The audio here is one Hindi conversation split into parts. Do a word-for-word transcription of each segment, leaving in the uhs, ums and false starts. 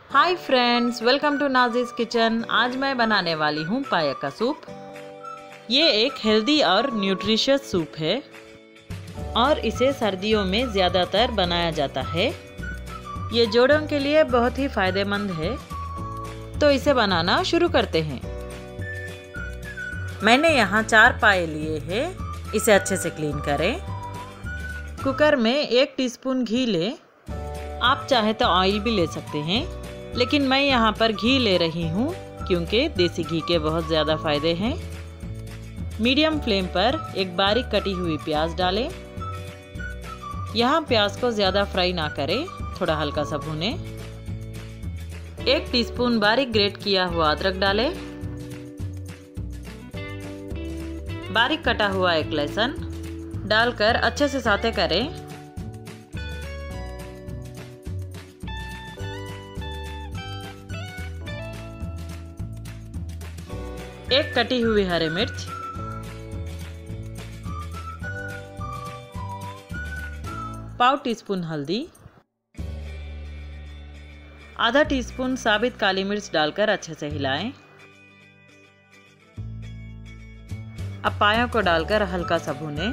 Hi friends, welcome to Naazi's kitchen. आज मैं बनाने वाली हूँ पाया का सूप। ये एक हेल्दी और न्यूट्रिशियस सूप है और इसे सर्दियों में ज़्यादातर बनाया जाता है। ये जोड़ों के लिए बहुत ही फ़ायदेमंद है। तो इसे बनाना शुरू करते हैं। मैंने यहाँ चार पाए लिए हैं। इसे अच्छे से क्लीन करें। कुकर में एक टीस्पून घी लें। आप चाहे तो ऑयल भी ले सकते हैं, लेकिन मैं यहाँ पर घी ले रही हूँ क्योंकि देसी घी के बहुत ज़्यादा फ़ायदे हैं। मीडियम फ्लेम पर एक बारीक कटी हुई प्याज डालें। यहाँ प्याज को ज़्यादा फ्राई ना करें, थोड़ा हल्का सा भूनें। एक टीस्पून बारीक ग्रेट किया हुआ अदरक डालें। बारीक कटा हुआ एक लहसुन डालकर अच्छे से साते करें। एक कटी हुई हरी मिर्च, पाव टीस्पून हल्दी, आधा टीस्पून साबित काली मिर्च डालकर अच्छे से हिलाएं। अब पायों को डालकर हल्का सा भूनें।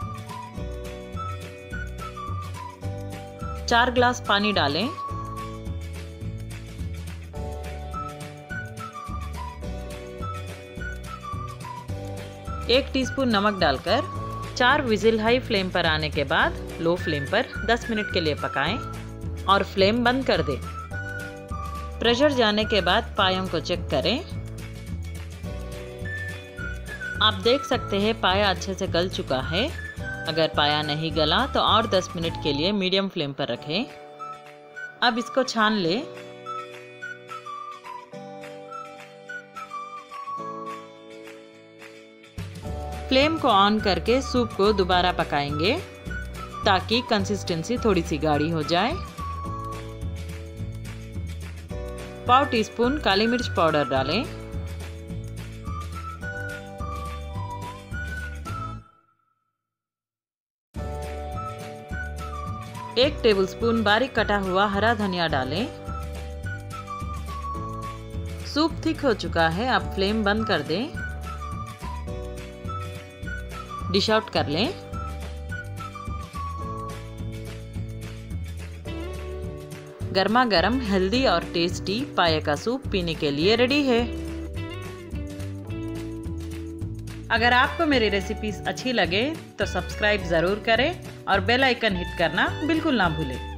चार ग्लास पानी डालें। एक टीस्पून नमक डालकर चार विजिल हाई फ्लेम पर आने के बाद लो फ्लेम पर दस मिनट के लिए पकाएं और फ्लेम बंद कर दें। प्रेशर जाने के बाद पायों को चेक करें। आप देख सकते हैं पाया अच्छे से गल चुका है। अगर पाया नहीं गला तो और दस मिनट के लिए मीडियम फ्लेम पर रखें। अब इसको छान लें। फ्लेम को ऑन करके सूप को दोबारा पकाएंगे ताकि कंसिस्टेंसी थोड़ी सी गाढ़ी हो जाए। पाव टीस्पून काली मिर्च पाउडर डालें। एक टेबलस्पून बारीक कटा हुआ हरा धनिया डालें। सूप थिक हो चुका है। अब फ्लेम बंद कर दें। डिश आउट कर लें। गर्मा गर्म हेल्दी और टेस्टी पाया का सूप पीने के लिए रेडी है। अगर आपको मेरी रेसिपीज अच्छी लगे तो सब्सक्राइब ज़रूर करें और बेल आइकन हिट करना बिल्कुल ना भूलें।